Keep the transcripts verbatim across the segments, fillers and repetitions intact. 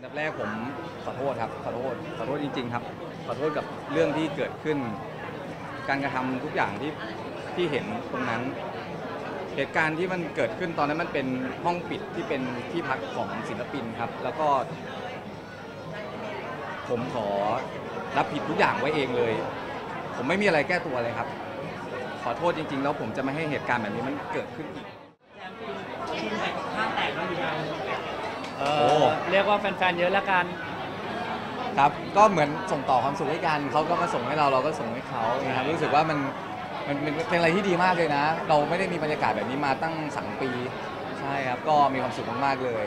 อันดับแรกผมขอโทษครับขอโทษขอโทษจริงๆครับขอโทษกับเรื่องที่เกิดขึ้นการกระทำทุกอย่างที่ที่เห็นตรงนั้น เหตุการณ์ที่มันเกิดขึ้นตอนนั้นมันเป็นห้องปิดที่เป็นที่พักของศิลปินครับแล้วก็ผมขอรับผิดทุกอย่างไว้เองเลย ผมไม่มีอะไรแก้ตัวเลยครับขอโทษจริงๆแล้วผมจะไม่ให้เหตุการณ์แบบนี้มันเกิดขึ้นอีกทีมแตกข้างแตกแล้วอยู่ยังเออเรียกว่าแฟนๆเยอะแล้วกันครับก็เหมือนส่งต่อความสุขให้กันเขาก็มาส่งให้เราเราก็ส่งให้เขานะครับรู้สึกว่ามันมันเป็นอะไรที่ดีมากเลยนะเราไม่ได้มีบรรยากาศแบบนี้มาตั้งสามปีใช่ครับก็มีความสุขมากๆเลย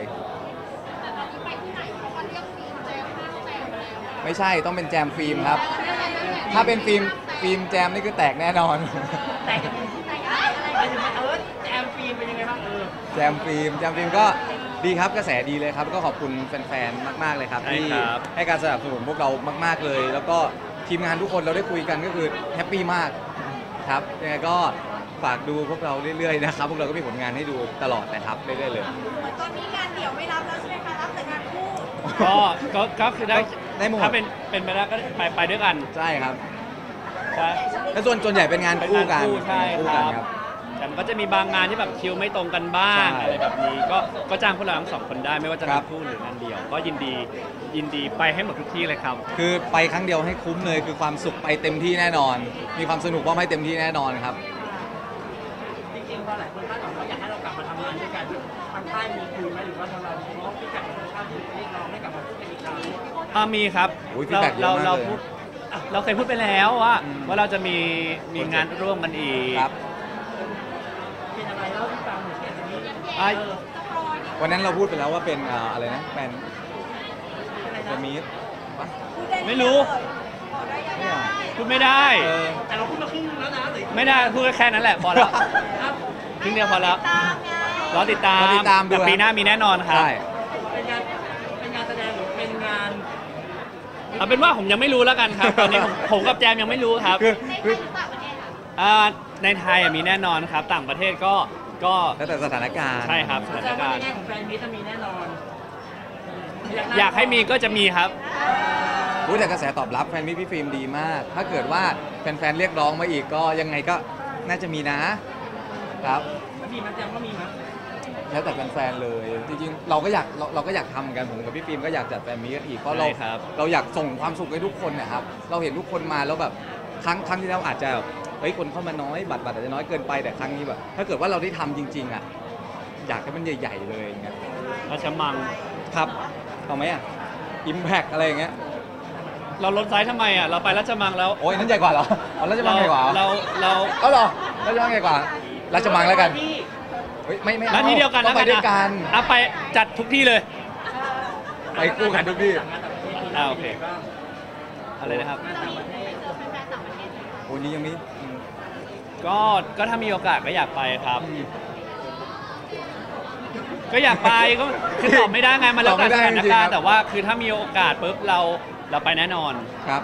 ไม่ใช่ต้องเป็นแจมฟิล์มครับถ้าเป็นฟิล์มฟิล์มแจมนี่คือแตกแน่นอนแตกไปถึงว่าเออแจมฟิล์มเป็นยังไงบ้างเออแจมฟิล์มแจมฟิล์มก็ดีครับกระแสดีเลยครับก็ขอบคุณแฟนๆมากๆเลยครับที่ให้การสนับสนุนพวกเรามากๆเลยแล้วก็ทีมงานทุกคนเราได้คุยกันก็คือแฮปปี้มากครับยังไงก็ฝากดูพวกเราเรื่อยๆนะครับพวกเราก็มีผลงานให้ดูตลอดนะครับเรื่อยๆเลยเหมือนตอนนี้งานเดี่ยวไม่รับแล้วใช่ไหมคะรับแต่งานคู่ก็ก็ก็คือได้ได้หมดถ้าเป็นเป็นไปได้ก็ไปไปด้วยกันใช่ครับใช่แล้วส่วนส่วนใหญ่เป็นงานคู่กันใช่ครับแต่มันก็จะมีบางงานที่แบบคิวไม่ตรงกันบ้างอะไรแบบนี้ก็ก็จ้างพวกเราทั้งสองคนได้ไม่ว่าจะงานคู่หรืองานเดี่ยวก็ยินดียินดีไปให้หมดทุกที่เลยครับคือไปครั้งเดียวให้คุ้มเลยคือความสุขไปเต็มที่แน่นอนมีความสนุกว่าให้เต็มที่แน่นอนครับจริงๆพอหลายคนคาดหวังว่าอยากให้เรากลับมาทำงานด้วยกันทางค่ายมีคุยไหมหรือว่าทางเราน้องที่กลับมาค่ายที่เรียกร้องให้กลับมาพูดกันอีกครั้งอ่ามีครับเราเราเราพูดเราเคยพูดไปแล้วว่าว่าเราจะมีมีงานร่วมกันอีกเป็นอะไรเล่าให้ฟังหน่อยสิวันนั้นเราพูดไปแล้วว่าเป็นอะไรนะแฟนแฟนมีดไม่รู้พูดไม่ได้แต่เราพูดมาครึ่งแล้วนะไม่ได้พูดแค่นั้นแหละพอแล้วครึ่งเดียวพอแล้วรอติดตามแต่ปีหน้ามีแน่นอนครับเป็นงานเป็นงานแสดงหรือเป็นงานเอาเป็นว่าผมยังไม่รู้แล้วกันครับตอนนี้ผมกับแจมยังไม่รู้ครับในไทยมีแน่นอนครับต่างประเทศก็ก็แล้วแต่สถานการณ์ใช่ครับสถานการณ์ในแง่ของแฟนมิตรจะมีแน่นอนอยากให้มีก็จะมีครับรู้แต่กระแสตอบรับแฟนมิตรพี่ฟิล์มดีมากถ้าเกิดว่าแฟนๆเรียกร้องมาอีกก็ยังไงก็น่าจะมีนะครับมีมั้ยแจมก็มีมั้ยแล้วแต่แฟนๆเลยจริงๆเราก็อยากเราเราก็อยากทำกันผมกับพี่ฟิล์มก็อยากจัดแฟนมิตรอีกเพราะเราเราอยากส่งความสุขให้ทุกคนนะครับเราเห็นทุกคนมาแล้วแบบครั้งครั้งที่แล้วอาจจะเฮ้ยคนเข้ามาน้อยบัตรบัตรอาจจะน้อยเกินไปแต่ครั้งนี้แบบถ้าเกิดว่าเราได้ทำจริงๆอ่ะอยากให้มันใหญ่ๆเลยอย่างเงี้ยราชมังครับเอาไหมอ่ะอิมแพคอะไรอย่างเงี้ยเราลดไซส์ทำไมอ่ะเราไปราชมังแล้วโอ้ยนั่นใหญ่กว่าเหรอราชมังใหญ่กว่าเราเราเอาเหรอราชมังใหญ่กว่าราชมังแล้วกันเฮ้ยไม่ไม่เอาที่เดียวกันแล้วไปด้วยกันเอาไปจัดทุกที่เลยไปคู่กันทุกที่อ่าโอเคอะไรนะครับโอ้ยยังไม่ก็ก็ถ้ามีโอกาสก็อยากไปครับก็อยากไปก็คือตอบไม่ได้ไงมันแล้วแต่สถานการณ์แต่ว่าคือถ้ามีโอกาสปุ๊บเราเราไปแน่นอนครับ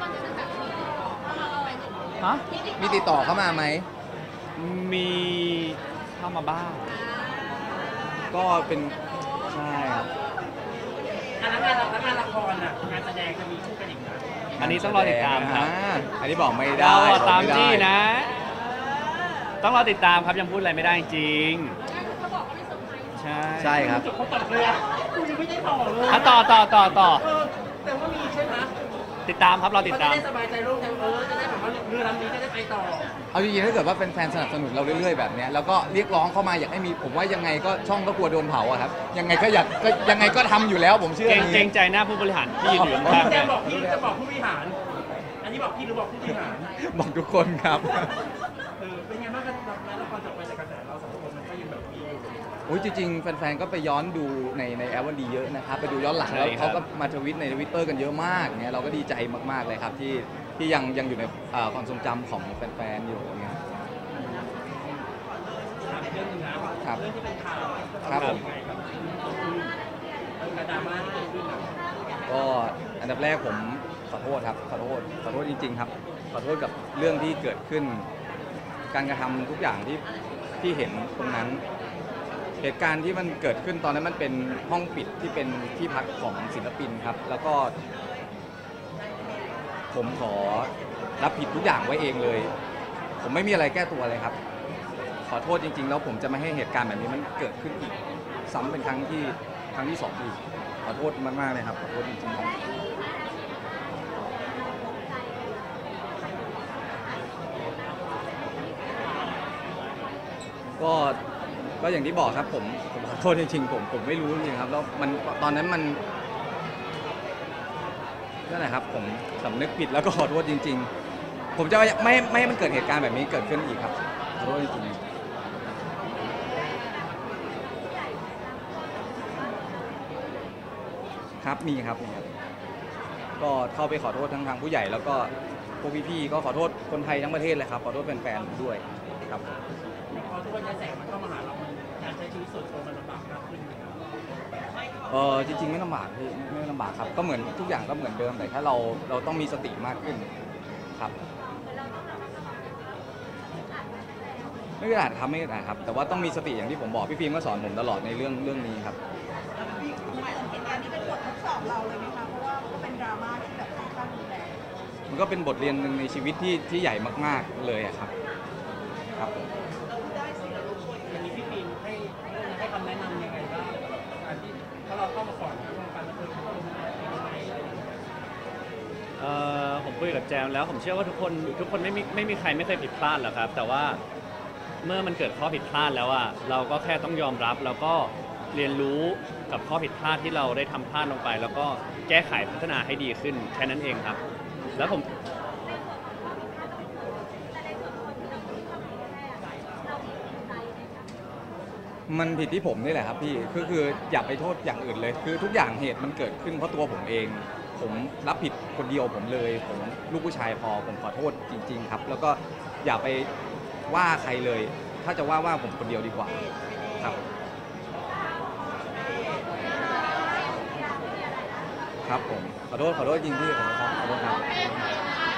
ฮะมีติดต่อเข้ามาไหมมีเข้ามาบ้างก็เป็นใช่ครับงานงานงานละครอ่ะงานแสดงจะมีคู่กันอีกนะอันนี้ต้องรอติดตามครับอันนี้บอกไม่ได้เราตามที่นะต้องรอติดตามครับยังพูดอะไรไม่ได้จริงใช่ใช่ครับเขาตอบเลยอ่ะคุณยังไม่ได้ต่อเลยอ่ะต่อต่อต่อต่อแต่ว่ามีใช่ไหมติดตามครับเราติดตามจะได้สบายใจโล่งใจเออจะได้แบบว่าเรือลำนี้จะได้ไปต่อเอาจริงๆถ้าเกิดว่าเป็นแฟนสนับสนุนเราเรื่อยๆแบบนี้แล้วก็เรียกร้องเข้ามาอยากให้มีผมว่ายังไงก็ช่องก็กลัวโดนเผาอะครับยังไงก็อยากก็ยังไงก็ทำอยู่แล้วผมเชื่อเกรงใจหน้าผู้บริหารที่ยืนอยู่ข้างๆจะบอกพี่จะบอกผู้บริหารอันนี้บอกพี่หรือบอกผู้บริหารบอกทุกคนครับเออเป็นไงบ้างกันแล้วละครจบไปจากกระแสเราสองคนมันก็ยังแบบมีอยู่โอ้ยจริงๆแฟนๆก็ไปย้อนดูในในแอปวันดีเยอะนะครับไปดูย้อนหลังแล้วเขาก็มาทวิตในทวิตเตอร์กันเยอะมากเนี่ยเราก็ดีใจมากๆเลยครับที่ที่ยังยังอยู่ในความทรงจำของแฟนๆอยู่เงี้ยเรื่องนึงนะครับเรื่องที่เป็นข่าวครับผมกระดาม่าที่เกิดขึ้นก็อันดับแรกผมขอโทษครับขอโทษขอโทษจริงๆครับขอโทษกับเรื่องที่เกิดขึ้นการกระทำทุกอย่างที่ที่เห็นตรงนั้น เหเหตุการณ์ที่มันเกิดขึ้นตอนนั้นมันเป็นห้องปิดที่เป็นที่พักของศิลปินครับ แล้วก็ ผมขอรับผิดทุกอย่างไว้เองเลย ผมไม่มีอะไรแก้ตัวเลยครับ ขอโทษจริงๆแล้วผมจะไม่ให้เหตุการณ์แบบนี้มันเกิดขึ้นอีกซ้ำเป็นครั้งที่ครั้งที่สองอีกขอโทษมากๆเลยครับขอโทษจริงๆครับก็ก็อย่างที่บอกครับผมผมขอโทษจริงๆผมผมไม่รู้จริงๆครับแล้วมันตอนนั้นมันนั่นแหละครับผมสำนึกผิดแล้วก็ขอโทษจริงๆผมจะไม่ไม่ไม่ให้มันเกิดเหตุการณ์แบบนี้เกิดขึ้นอีกครับขอโทษจริงๆครับมีครับมีครับก็เข้าไปขอโทษทั้งทางผู้ใหญ่แล้วก็พวกพี่ๆก็ขอโทษคนไทยทั้งประเทศเลยครับขอโทษแฟนๆด้วยครับพอทุกวันนี้แสงมันเข้ามาหาเรามันการใช้ชีวิตส่วนตัวมันลำบากมากขึ้นเออจริงๆไม่ลำบากพี่ไม่ไม่ลำบากครับก็เหมือนทุกอย่างก็เหมือนเดิมแต่ถ้าเราเราต้องมีสติมากขึ้นครับไม่กระดาษครับไม่กระดาษครับแต่ว่าต้องมีสติอย่างที่ผมบอกพี่ฟิล์มก็สอนผมตลอดในเรื่องเรื่องนี้ครับหมายถึงเหตุการณ์นี้เป็นบททดสอบเราเลยไหมคะเพราะว่าก็เป็นดราม่าที่แบบค่อนข้างรุนแรงมันก็เป็นบทเรียนหนึ่งในชีวิตที่ที่ใหญ่มากๆเลยอะครับครับอย่างนี้พี่ฟิล์มให้ให้คำแนะนำยังไงบ้างการที่ถ้าเราเข้ามาก่อนวงการบันเทิงเข้ามาเป็นยังไงเอ่อผมคุยกับแจมแล้วผมเชื่อว่าทุกคนทุกคนไม่มีไม่มีใครไม่เคยผิดพลาดหรอกครับ แต่ว่าเมื่อมันเกิดข้อผิดพลาดแล้วอะเราก็แค่ต้องยอมรับแล้วก็เรียนรู้กับข้อผิดพลาดที่เราได้ทำพลาดลงไป แล้วก็แก้ไขพัฒนาให้ดีขึ้นแค่นั้นเองครับ แล้วผมมันผิดที่ผมนี่แหละครับพี่คือคืออย่าไปโทษอย่างอื่นเลย คือทุกอย่างเหตุมันเกิดขึ้นเพราะตัวผมเอง ผมรับผิดคนเดียวผมเลย ผมลูกผู้ชายพอผมขอโทษจริงๆครับ แล้วก็อย่าไปว่าใครเลย ถ้าจะว่าว่าผมคนเดียวดีกว่าครับครับผมขอโทษขอโทษจริงพี่ขอโทษครับขอโทษครับ